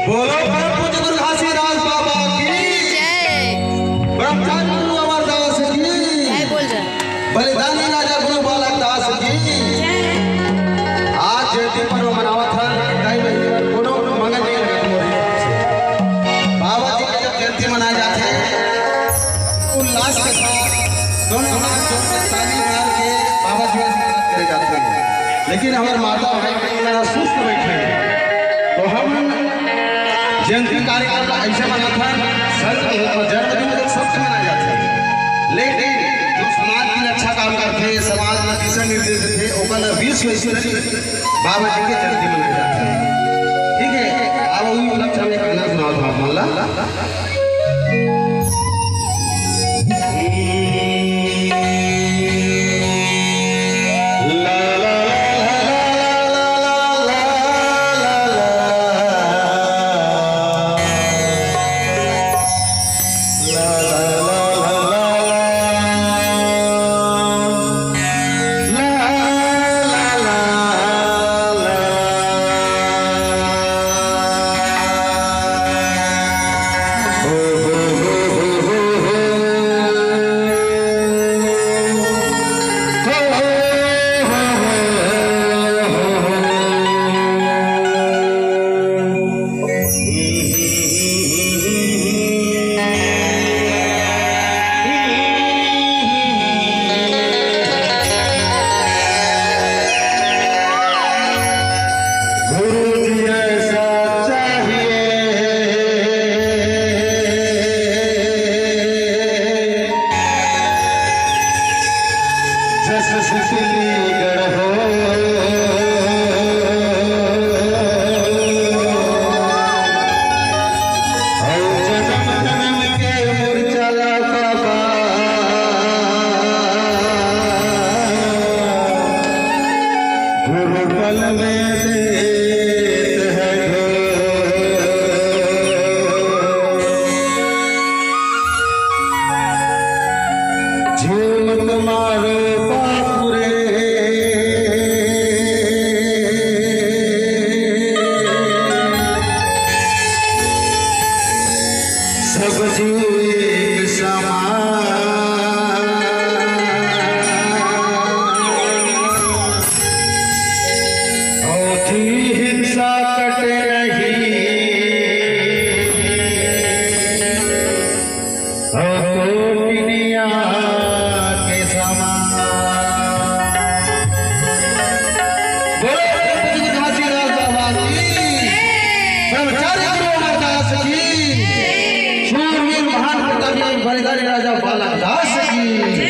बोलो परम पूज्य गुरु घासीदास बाबा की जय। ब्रह्मचारी गुरु अमरदास की जय बोल जा। बलिदानी राजा गुरु बालक दास की जय। आज जयंती पर्व मनावत है कई बजे कोनो मंगल नहीं लगा बाबा जी का जब जयंती मनाया जाता है उल्लास के साथ दोनों हाथ जोड़ के ताली मार के बाबा जी का स्वागत करे जाते हैं। लेकिन हमारे माता भाई मेरा सुस्त बैठे हैं तो हम जयंती कार्यक्रम ऐसे मनाता है जन्मदिन तो सबसे मनाया जाता है। लेकिन जो समाज की रक्षा काम करते हैं समाज में दिशा निर्देश थे ओकर 20 बाबा जी के जयंती मनाया जाता है। ठीक है अब वही उपलक्ष्य में कहना सुनाओ था मामला बलिदानी राजा बालक दास की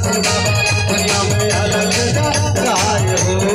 दुनिया में अलग जगाए हो।